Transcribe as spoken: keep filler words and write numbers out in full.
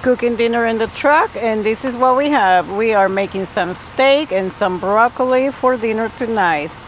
cooking dinner in the truck, and this is what we have. We are making some steak and some broccoli for dinner tonight.